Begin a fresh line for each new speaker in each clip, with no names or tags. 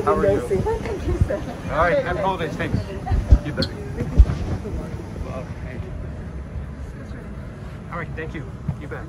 How are you?
Thank you, sir.
All right, happy holidays. Thanks. You bet. Okay. All right, thank you. You bet.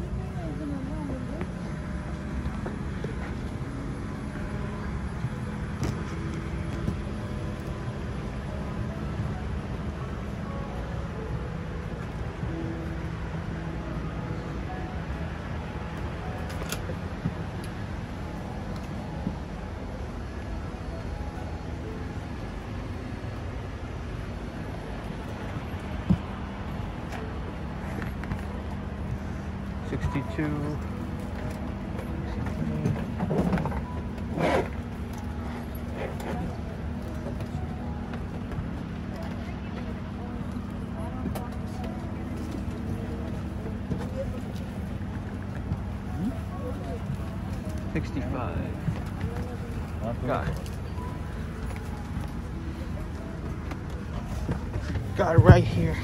Got it right here.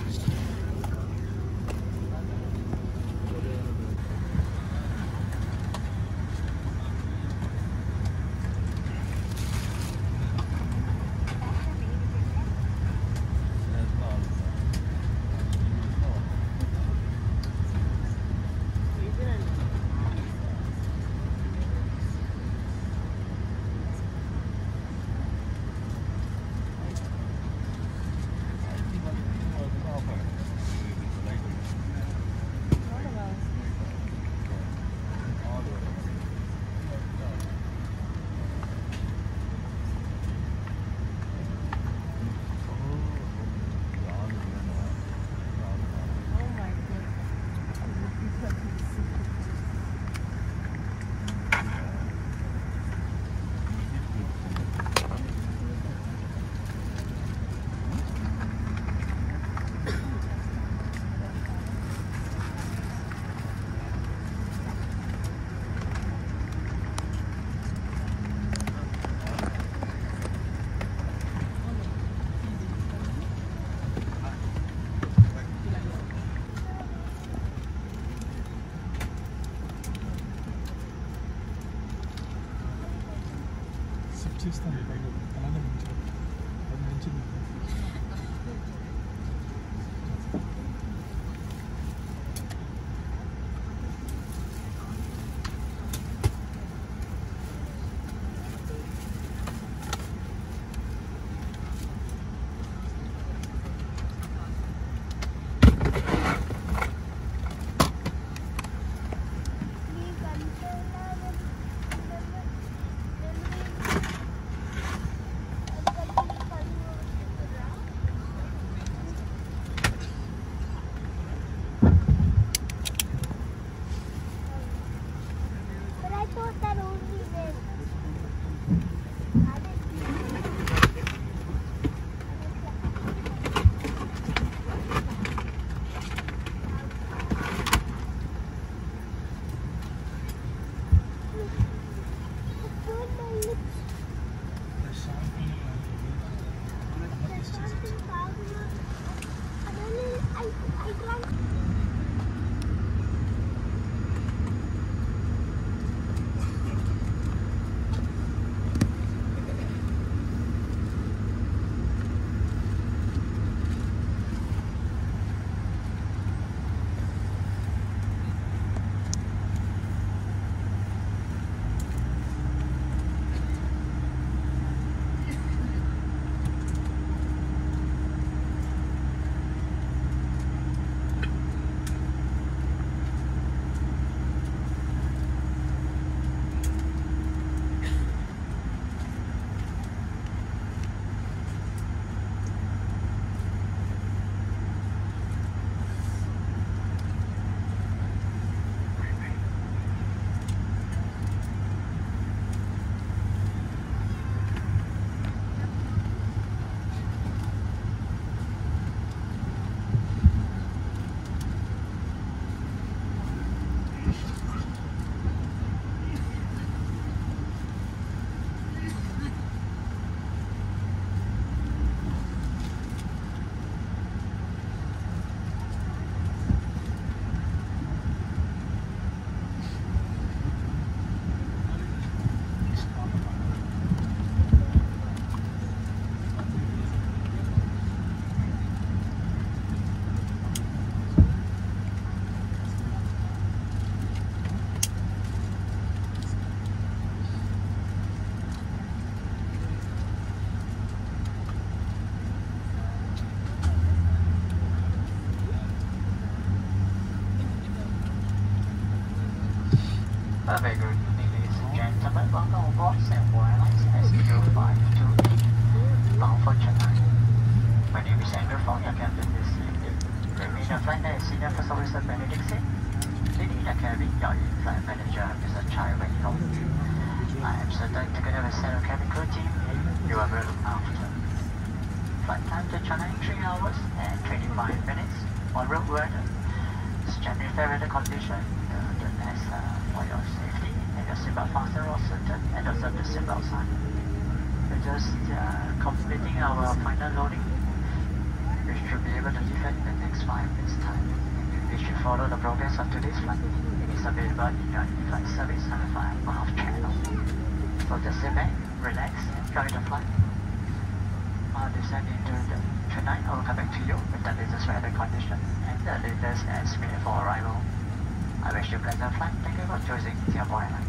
A very good evening, ladies and gentlemen. Welcome aboard Singapore Airlines SQ528, bound for Chennai. My name is Andrew Fong, your captain this evening. Remain your flight deck senior first officer Benedict Singh. Leading the cabin, your in-flight manager, Mr. Chai Wen-Long. I am certain together with fellow cabin crew team, you are well looked after. Flight time to Chennai 3 hours and 25 minutes. On road weather, extremely fair weather condition. For your safety, make your seatbelt fasten or certain and observe the seatbelt sign. We're just completing our final loading. We should be able to defect in the next 5 minutes time. We should follow the progress of today's flight. It is available in your in-flight service on the 5.5 channel. So just sit back, relax, enjoy the flight. Descending to tonight, I will come back to you with the latest weather condition and the latest estimate for arrival. I wish you a pleasant flight. Thank you for choosing Singapore Airlines.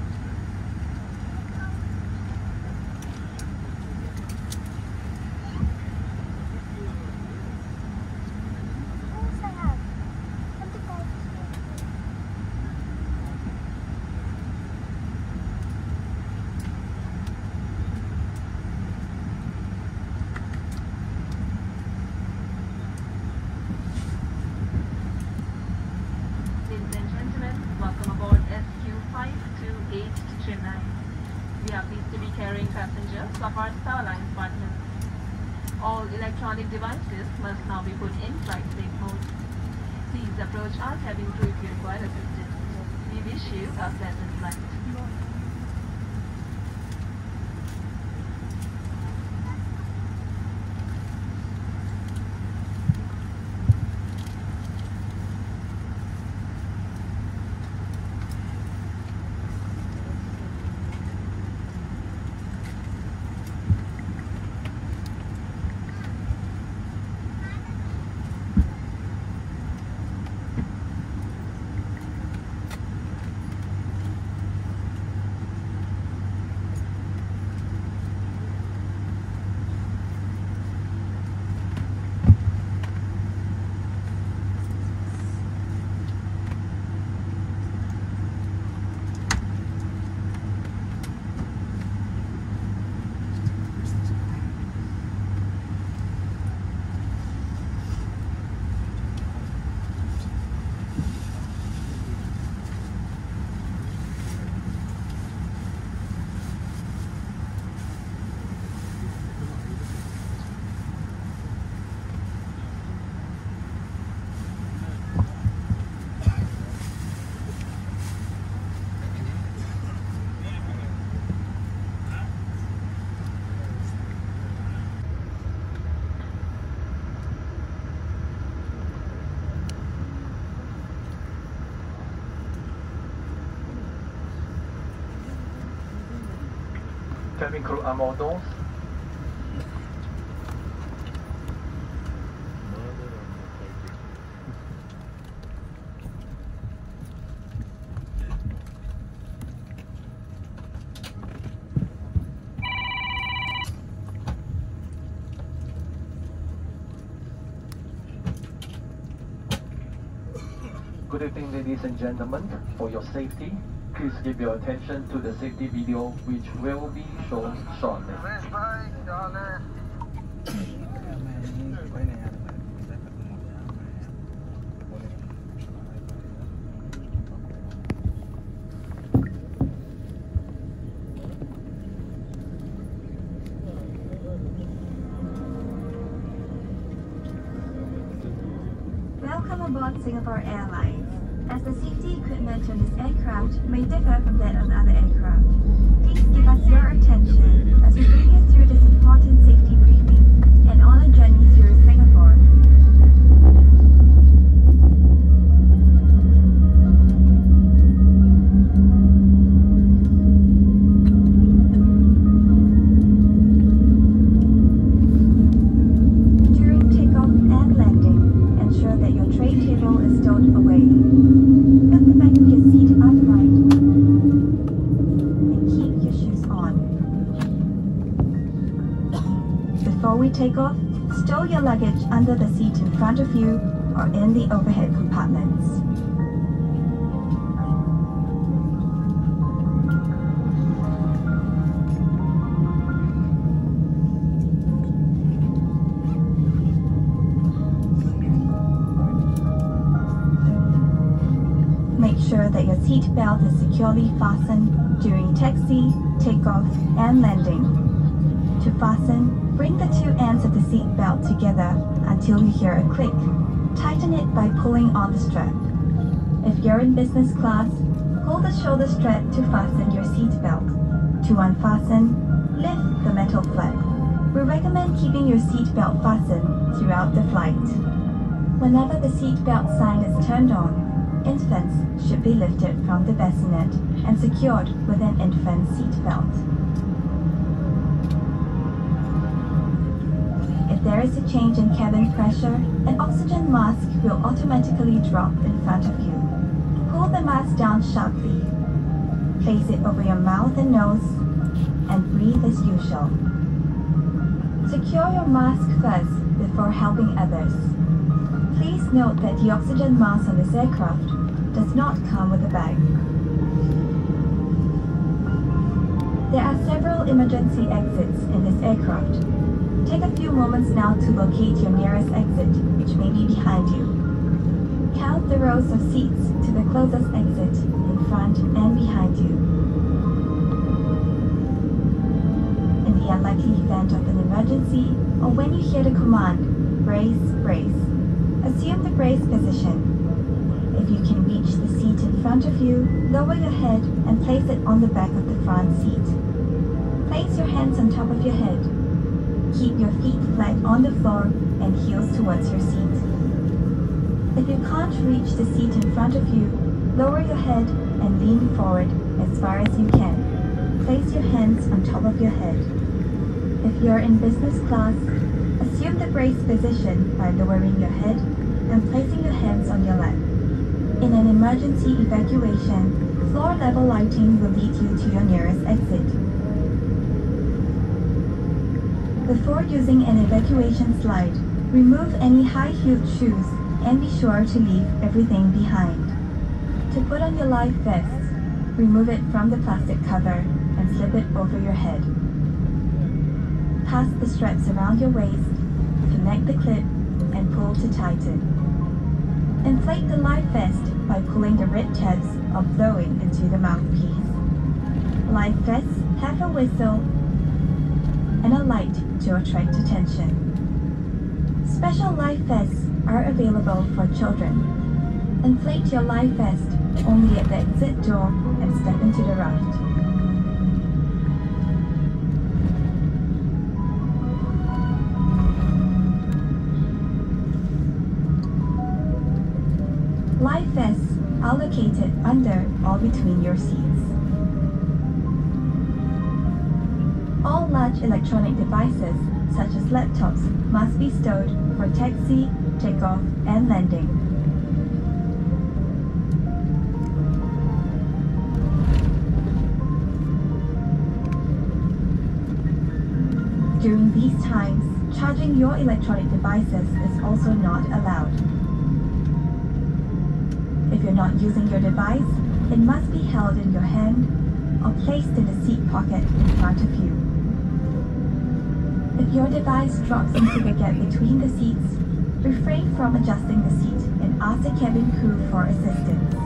Welcome aboard SQ528 to Chennai. We are pleased to be carrying passengers of our Starlines partners. All electronic devices must now be put in flight safe mode. Please approach our cabin crew if you require assistance. We wish you a pleasant flight.
Cabin crew arm all doors. Good evening, ladies and gentlemen. For your safety, please give your attention to the safety video which will be shown shortly.
Welcome aboard Singapore Airlines. As the safety equipment on this aircraft may differ from that of other aircraft, please give us your attention as we bring you through this important safety briefing and on a journey through Singapore. During takeoff and landing, ensure that your tray table is stowed away. Put the back of your seat upright and keep your shoes on. Before we take off, stow your luggage under the seat in front of you or in the overhead compartments. seat belt is securely fastened during taxi, takeoff, and landing. To fasten, bring the two ends of the seat belt together until you hear a click. Tighten it by pulling on the strap. If you're in business class, hold the shoulder strap to fasten your seat belt. To unfasten, lift the metal flap. We recommend keeping your seat belt fastened throughout the flight. Whenever the seat belt sign is turned on, infants should be lifted from the bassinet and secured with an infant seat belt. If there is a change in cabin pressure, an oxygen mask will automatically drop in front of you. Pull the mask down sharply. Place it over your mouth and nose, and breathe as usual. Secure your mask first before helping others. Please note that the oxygen mask on this aircraft does not come with a bag. There are several emergency exits in this aircraft. Take a few moments now to locate your nearest exit, which may be behind you. Count the rows of seats to the closest exit in front and behind you. In the unlikely event of an emergency, or when you hear the command, brace, brace, assume the brace position. If you can reach the seat in front of you, lower your head and place it on the back of the front seat. Place your hands on top of your head. Keep your feet flat on the floor and heels towards your seat. If you can't reach the seat in front of you, lower your head and lean forward as far as you can. Place your hands on top of your head. If you're in business class, assume the brace position by lowering your head and placing your hands on your lap. In an emergency evacuation, floor level lighting will lead you to your nearest exit. Before using an evacuation slide, remove any high-heeled shoes and be sure to leave everything behind. To put on your life vest, remove it from the plastic cover and slip it over your head. Pass the straps around your waist, connect the clip, and pull to tighten. Inflate the life vest by pulling the red tabs or blowing into the mouthpiece. Life vests have a whistle and a light to attract attention. Special life vests are available for children. Inflate your life vest only at the exit door and step into the raft. Life vests are located under or between your seats. All large electronic devices, such as laptops, must be stowed for taxi, takeoff, and landing. During these times, charging your electronic devices is also not allowed. If you're not using your device, it must be held in your hand or placed in the seat pocket in front of you. If your device drops into the gap between the seats, refrain from adjusting the seat and ask the cabin crew for assistance.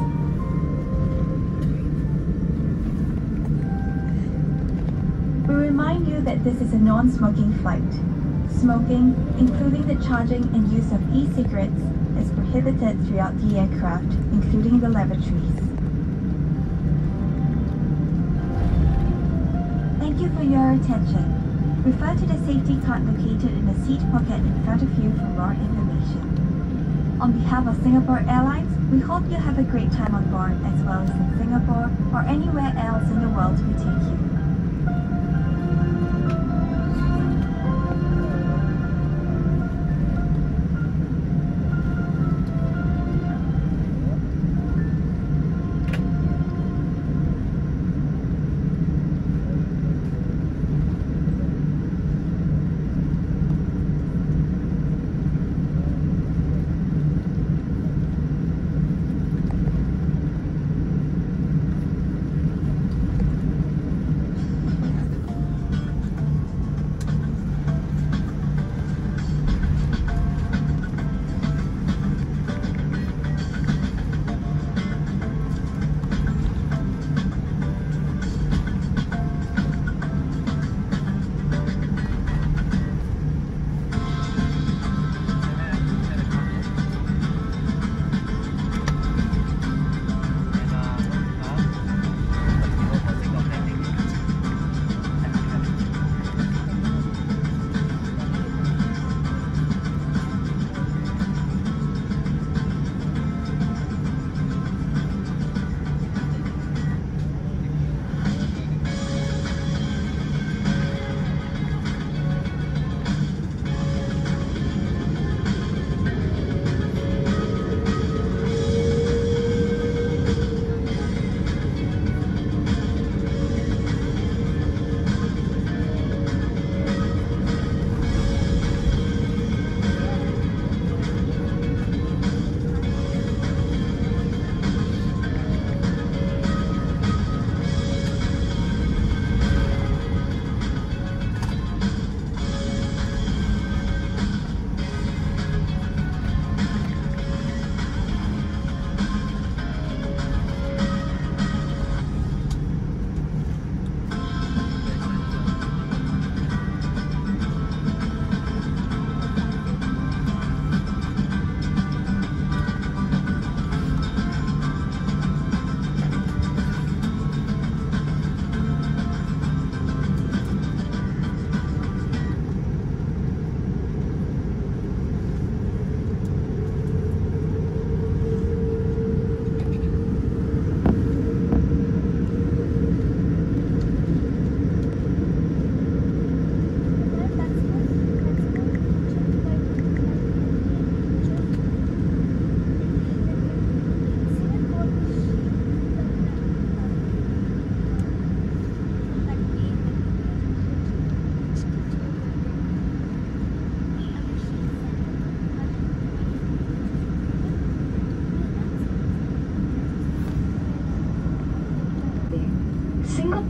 We remind you that this is a non-smoking flight. Smoking, including the charging and use of e-cigarettes, is prohibited throughout the aircraft, including the lavatories. Thank you for your attention. Refer to the safety card located in the seat pocket in front of you for more information. On behalf of Singapore Airlines, we hope you have a great time on board as well as in Singapore or anywhere else in the world we take you.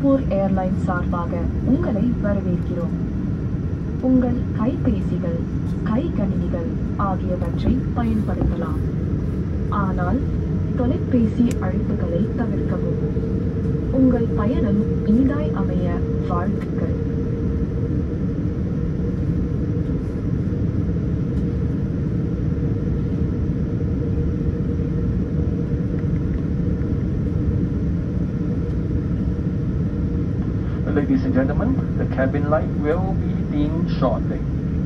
Singapore Airlines சார்பாக உங்களை வரவேற்கிறோம். உங்கள் கைபேசிகள், கைக்கணினிகள் ஆகியவற்றை பயன்படுத்தலாம். ஆனால் தொலைபேசி அழைப்புகளை தவிர்க்கவும். உங்கள் பயணம் இனிதாய் அமைய வாழ்த்துக்கள்.
Ladies and gentlemen, the cabin light will be dimmed shortly.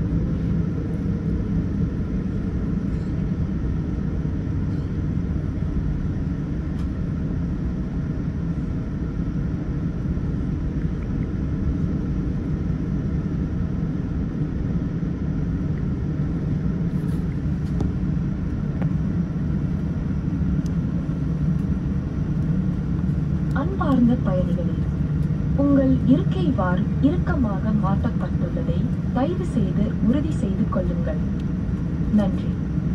அன்பார்ந்த பயணிகளே, உங்கள் இருக்கை வார் இறுக்கமாக மாட்டப்பட்டுள்ளதை தயவு செய்து உறுதி செய்து கொள்ளுங்கள். நன்றி.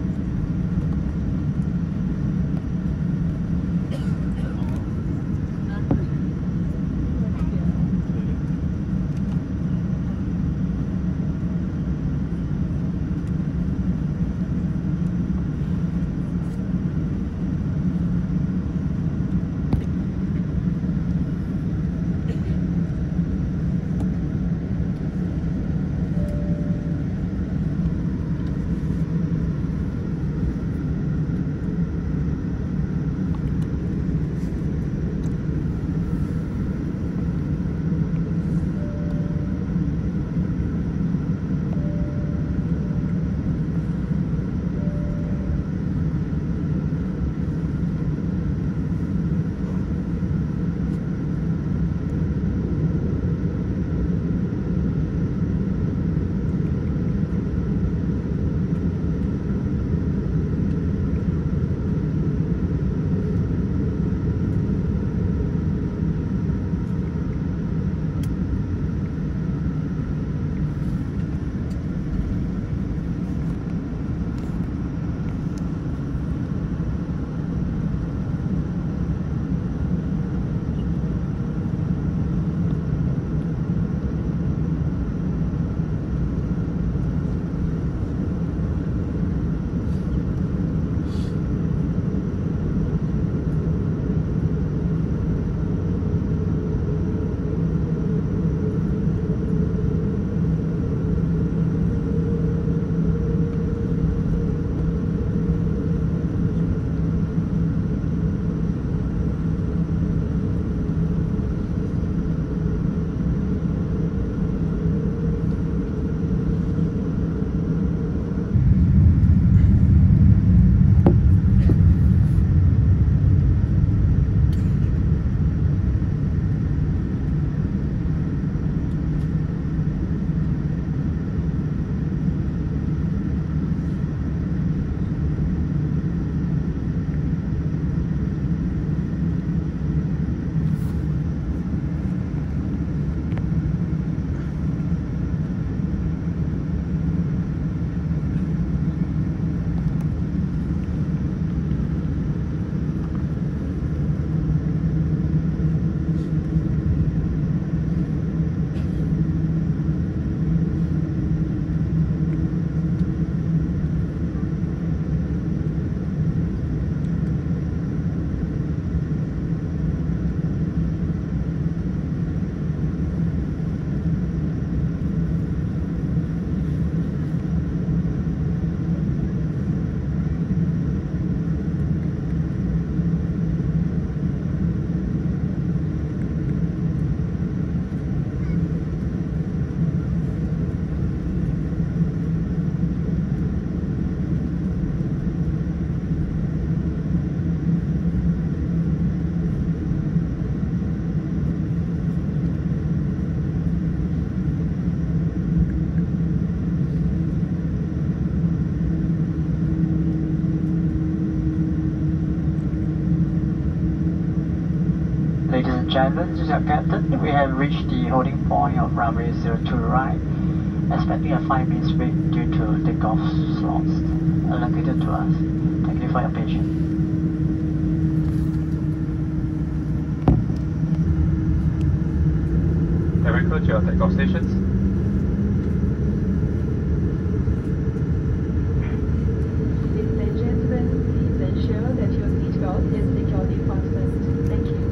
Ladies and gentlemen, this is your captain. We have reached the holding point of runway 02 right. Expecting a 5 minutes wait due to takeoff slots allocated to us. Thank you for your patience.
vehicle to your takeoff stations.
Ladies and gentlemen, please ensure that your seatbelt is securely fastened. Thank you.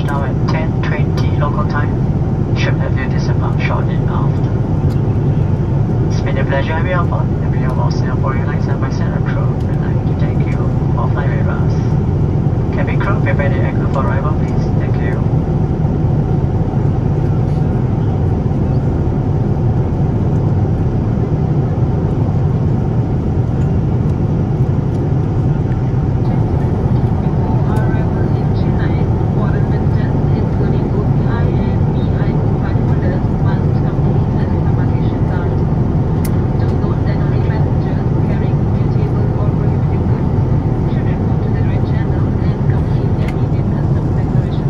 now at 10:20 local time. Should have you disembark shortly after. It's been a pleasure having you on board. On behalf of Singapore Airlines and my Center crew, we'd like to thank you for flying with us. Cabin crew, prepare the aircraft for arrival, please. Thank you.
Before arrival in Chennai, all assistants, including OCI and VI card holders, must complete an embarkation card. Do note that only passengers carrying mutable or prohibited goods should report to the red channel and complete their immediate customs declaration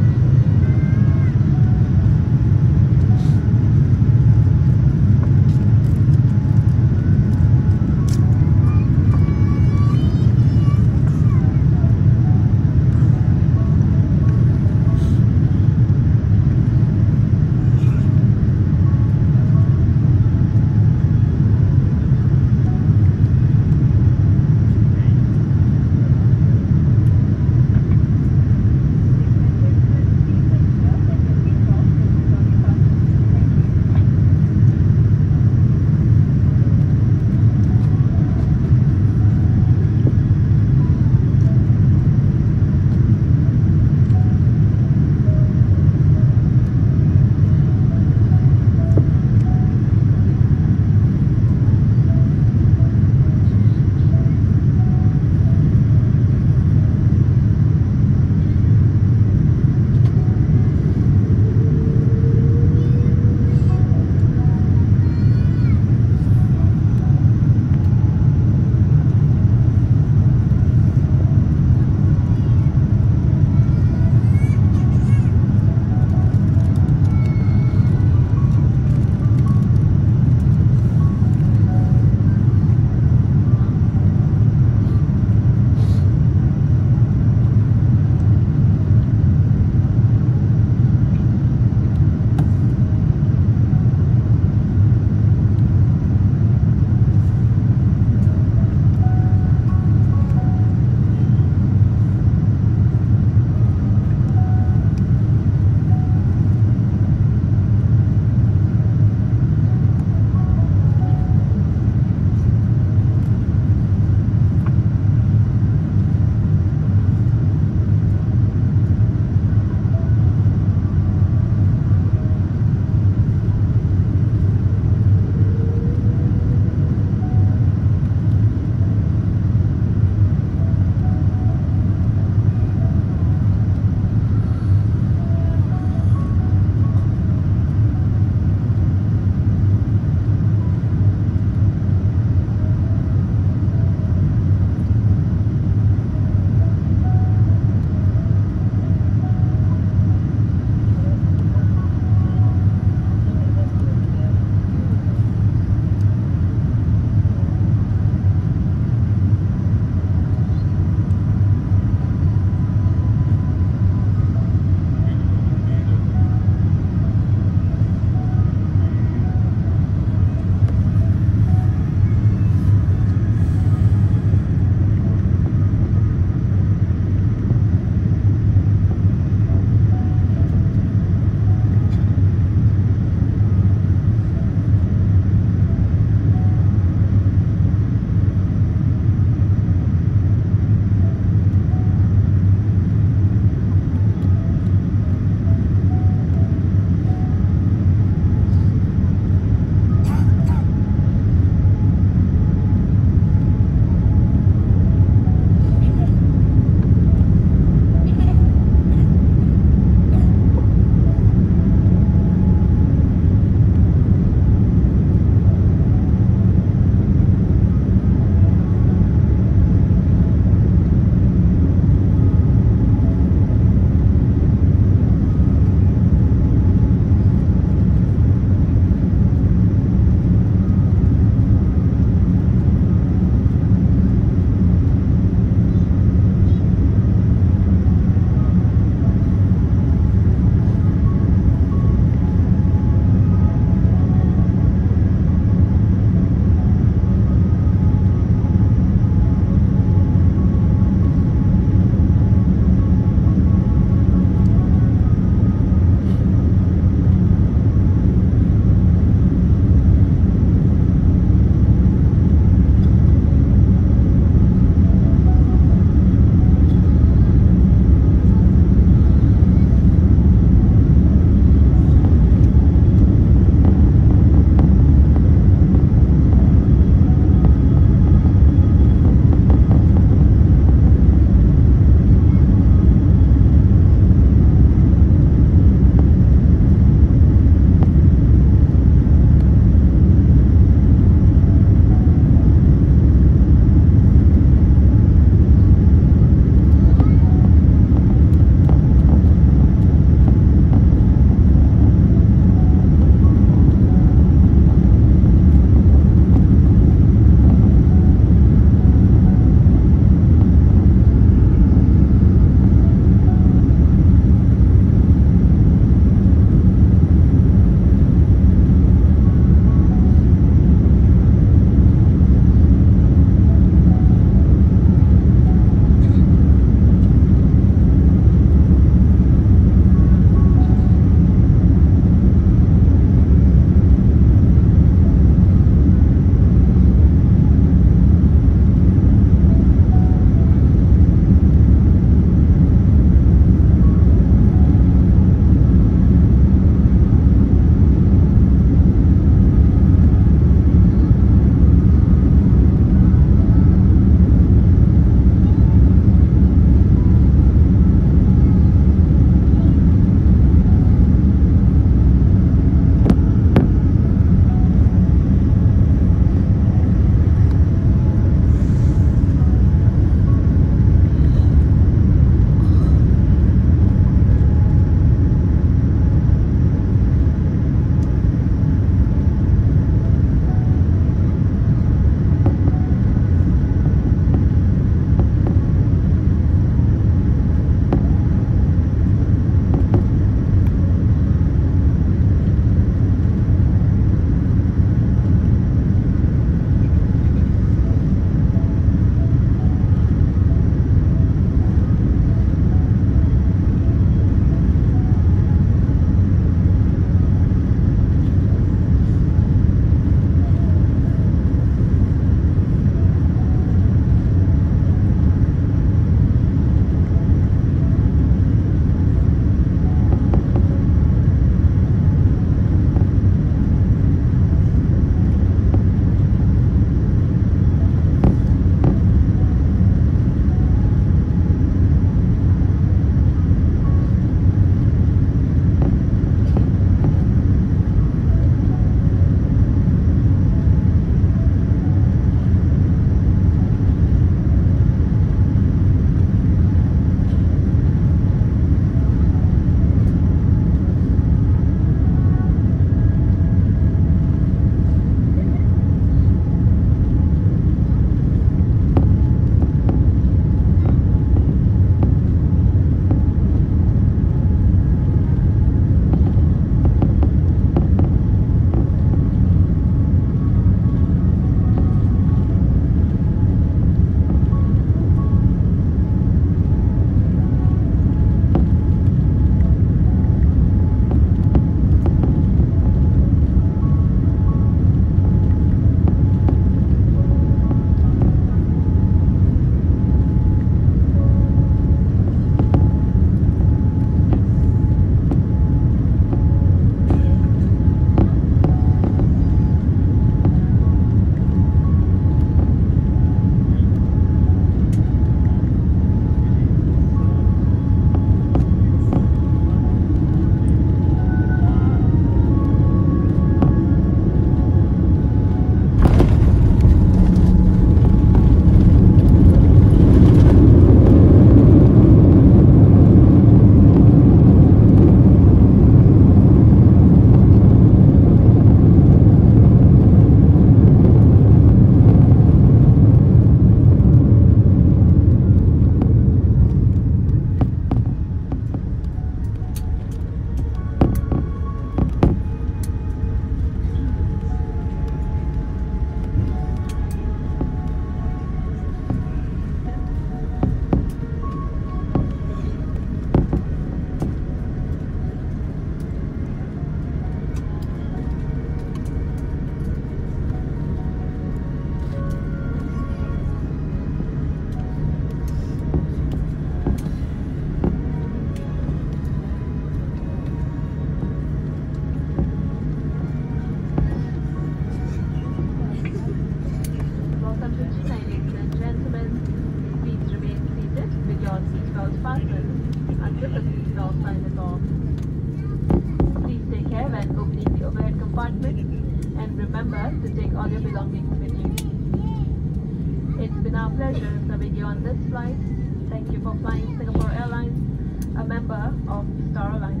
your belongings with you. It's been our pleasure serving you on this flight. Thank you for flying Singapore Airlines, a member of Star Alliance.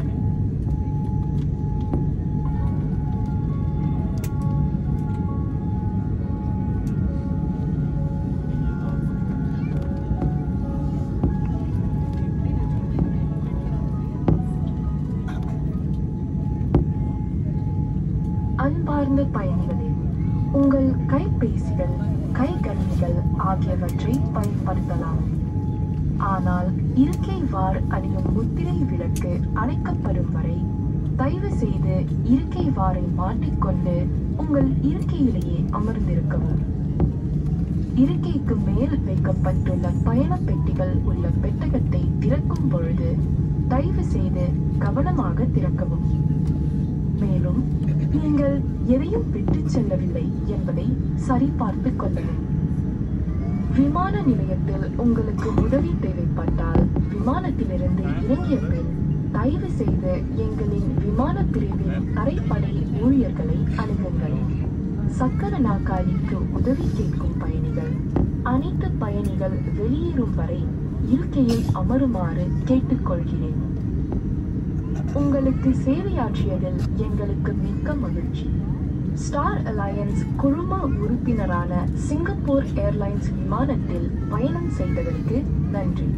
அன்பார்ந்த பயணிகளே, உங்கள் கைபேசிகள், கைகணினிகள் ஆகியவற்றை பயன்படுத்தலாம். ஆனால் இருக்கை வார் அணியும் முத்திரை விளக்கு அணைக்கப்படும் வரை தயவு செய்து இருக்கை வாரை மாட்டிக்கொண்டு உங்கள் இருக்கையிலேயே அமர்ந்திருக்கவும். இருக்கைக்கு மேல் வைக்கப்பட்டுள்ள பயண பெட்டிகள் உள்ள பெட்டகத்தை திறக்கும் பொழுது தயவு செய்து கவனமாக திறக்கவும். மேலும் நீங்கள் எதையும் விட்டுச் செல்லவில்லை என்பதை சரிபார்த்து கொள்ளவும். விமான நிலையத்தில் உங்களுக்கு உதவி தேவைப்பட்டால் விமானத்திலிருந்து இறங்கிய பின் தயவு செய்து எங்களின் விமான பிரிவின் தரைப்படை ஊழியர்களை அணுகுங்கள். சக்கர நாற்காலிக்கு உதவி கேட்கும் பயணிகள் அனைத்து பயணிகள் வெளியேறும் வரை இருக்கையில் அமருமாறு கேட்டுக்கொள்கிறேன். உங்களுக்கு சேவையாற்றியதில் எங்களுக்கு மிக்க மகிழ்ச்சி. ஸ்டார் அலையன்ஸ் குழும உறுப்பினரான சிங்கப்பூர் ஏர்லைன்ஸ் விமானத்தில் பயணம் செய்ததற்கு நன்றி.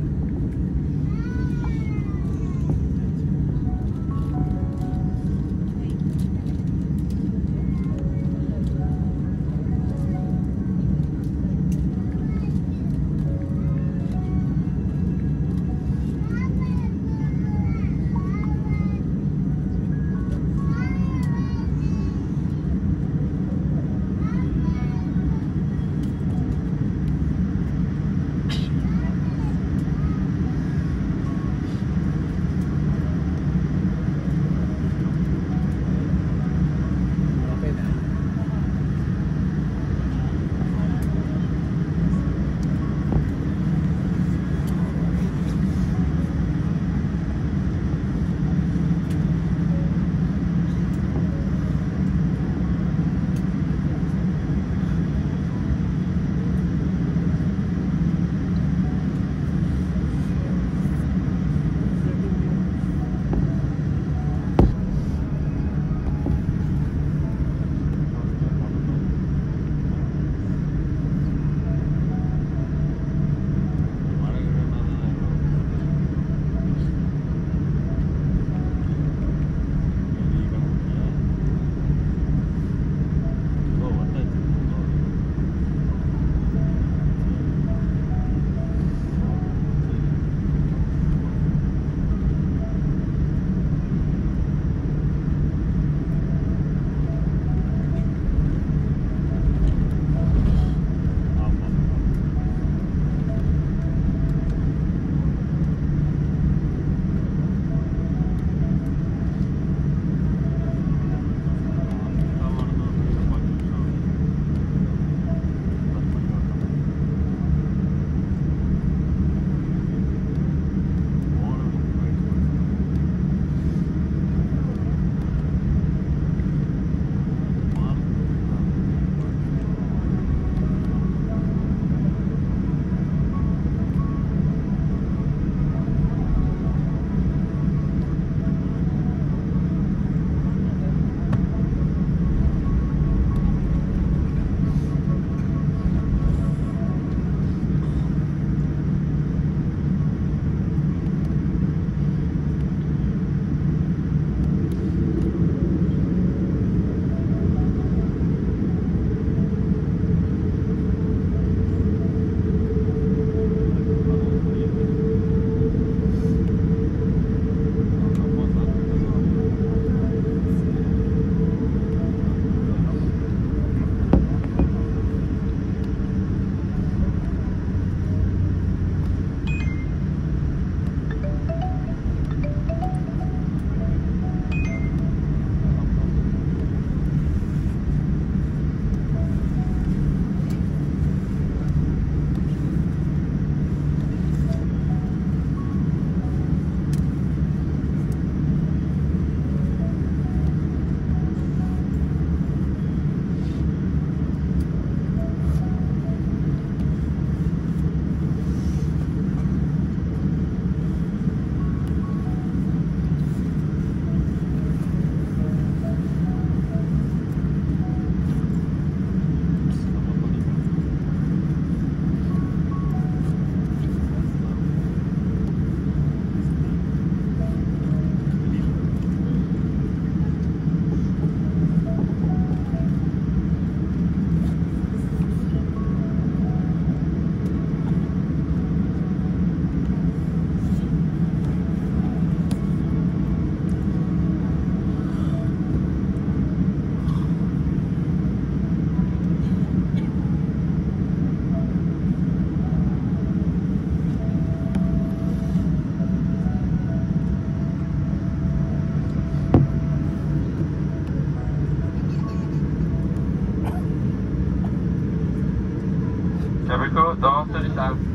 Mexico, door 37.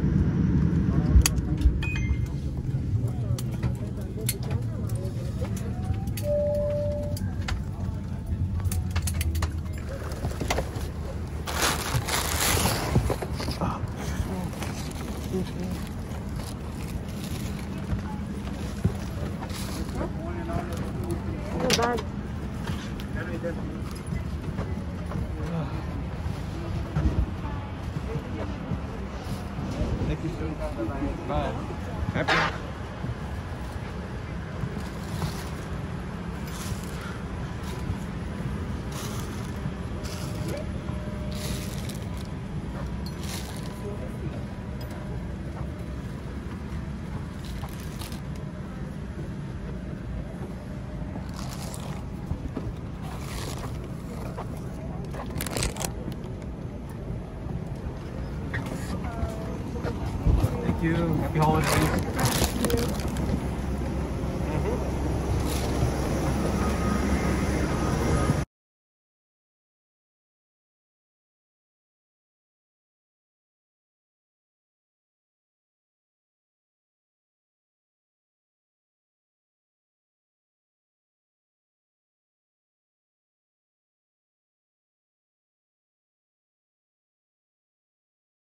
Thank you, sir. Bye. Happy. Thank you. Happy holidays.